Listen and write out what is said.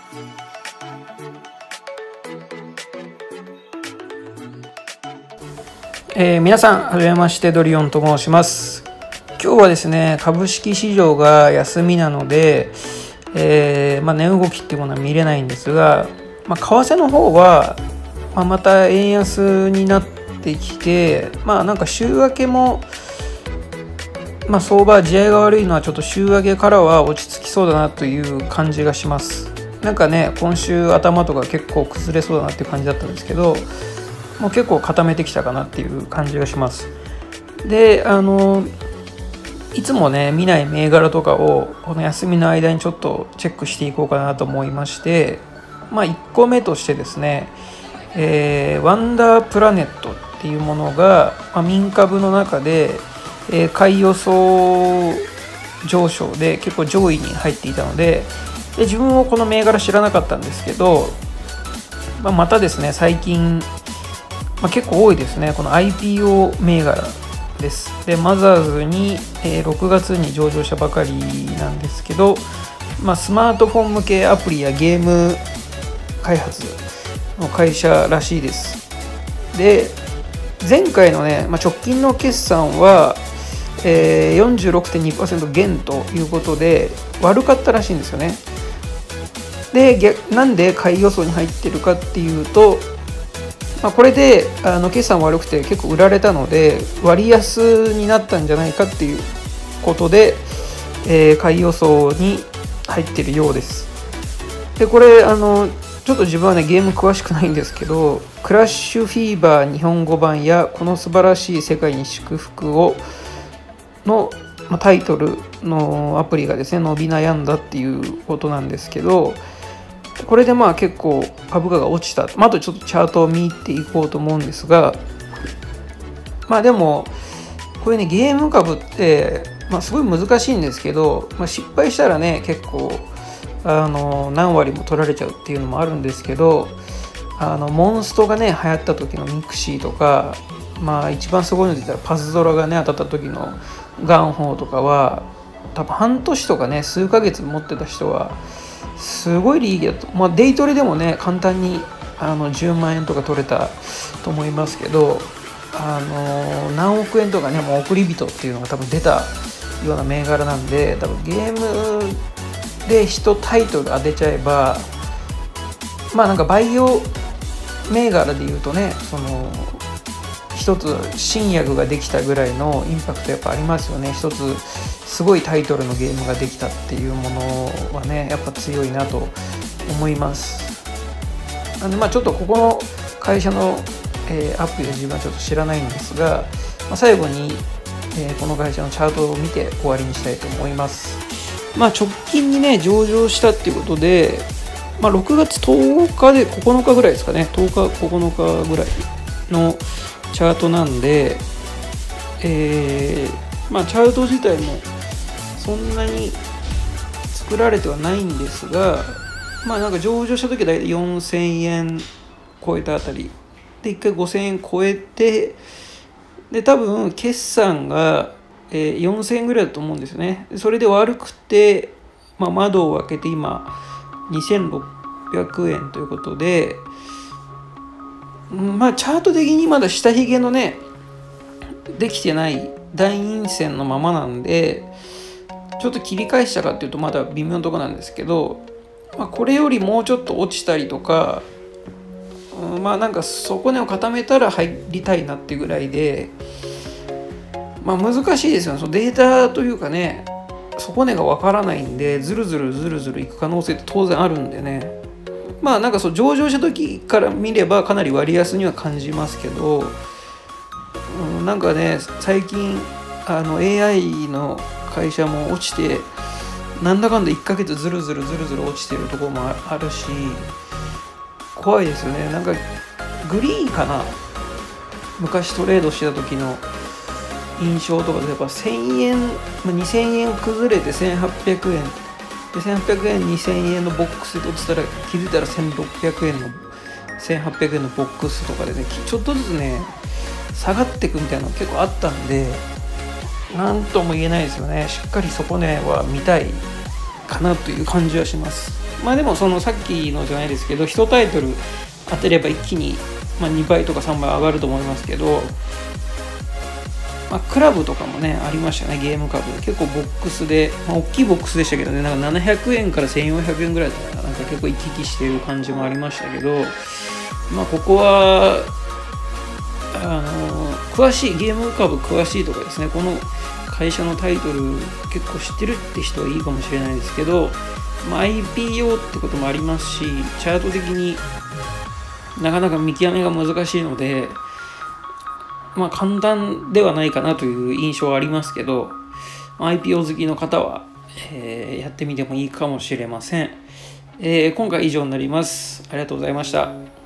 皆さんはじめまして、ドリオンと申します。今日はですね、株式市場が休みなので、値動きっていうものは見れないんですが、為替の方は、また円安になってきて、なんか週明けも、相場地合いが悪いのはちょっと週明けからは落ち着きそうだなという感じがします。なんかね、今週頭とか結構崩れそうだなっていう感じだったんですけど、もう結構固めてきたかなっていう感じがします。で、いつもね見ない銘柄とかをこの休みの間にちょっとチェックしていこうかなと思いまして、1個目としてですね、ワンダープラネットっていうものが、民株の中で、買い予想上昇で結構上位に入っていたので、自分もこの銘柄知らなかったんですけど、またですね最近結構多いですね。この IPO 銘柄です。で、マザーズに、6月に上場したばかりなんですけど、スマートフォン向けアプリやゲーム開発の会社らしいです。で、前回のね、直近の決算は、46.2% 減ということで悪かったらしいんですよね。で、なんで買い予想に入ってるかっていうと、これで決算悪くて結構売られたので割安になったんじゃないかっていうことで、買い予想に入っているようです。で、これちょっと自分はねゲーム詳しくないんですけど、クラッシュフィーバー日本語版やこの素晴らしい世界に祝福をのタイトルのアプリがですね伸び悩んだっていうことなんですけど、これで結構株価が落ちた。あとちょっとチャートを見ていこうと思うんですが、でもこれねゲーム株って、すごい難しいんですけど、失敗したらね結構何割も取られちゃうっていうのもあるんですけど、モンストがね流行った時のミクシーとか、一番すごいので言ったらパズドラがね当たった時のガンホーとかは多分半年とかね数ヶ月持ってた人はすごい利益だと、デイトレでもね簡単に10万円とか取れたと思いますけど、何億円とかねもう送り人っていうのが多分出たような銘柄なんで、多分ゲームで1タイトル当てちゃえば、なんかバイオ銘柄でいうとね、一つ新薬ができたぐらいのインパクトやっぱありますよね。一つすごいタイトルのゲームができたっていうものはねやっぱ強いなと思います。なんでちょっとここの会社の、アプリは自分はちょっと知らないんですが、最後に、この会社のチャートを見て終わりにしたいと思います。直近にね上場したっていうことで、6月10日で9日ぐらいですかね、10日9日ぐらいのチャートなんで、チャート自体もそんなに作られてはないんですが、なんか上場した時は大体4000円超えたあたりで1回5000円超えて、で多分決算が4000円ぐらいだと思うんですよね。それで悪くて、窓を開けて今2600円ということで、チャート的にまだ下髭のねできてない大陰線のままなんで、ちょっと切り返したかっていうとまだ微妙なところなんですけど、これよりもうちょっと落ちたりとか、なんか底根を固めたら入りたいなっていうぐらいで、難しいですよね。そのデータというかね底根がわからないんでずるずるいく可能性って当然あるんでね、なんか上場した時から見ればかなり割安には感じますけど、なんかね最近AI の会社も落ちて、なんだかんだ1ヶ月ずるずる落ちてるところもあるし、怖いですよね。なんかグリーンかな、昔トレードしてた時の印象とかでやっぱ1000円、2000円崩れて1800円で、1800円2000円のボックスで落ちたら気づいたら1600円の1800円のボックスとかでねちょっとずつね下がっていくみたいなの結構あったんで、なんとも言えないですよね。しっかり底値は見たいかなという感じはします。 まあでもそのさっきのじゃないですけど、1タイトル当てれば一気に、2倍とか3倍上がると思いますけど、クラブとかもねありましたね。ゲーム株結構ボックスで、大きいボックスでしたけどね、なんか700円から1400円ぐらいだったらなんか結構行き来している感じもありましたけど、ここは詳しいゲーム株詳しいとかですね、この会社のタイトル結構知ってるって人はいいかもしれないですけど、IPO ってこともありますし、チャート的になかなか見極めが難しいので、簡単ではないかなという印象はありますけど、IPO 好きの方は、やってみてもいいかもしれません。今回以上になります。ありがとうございました。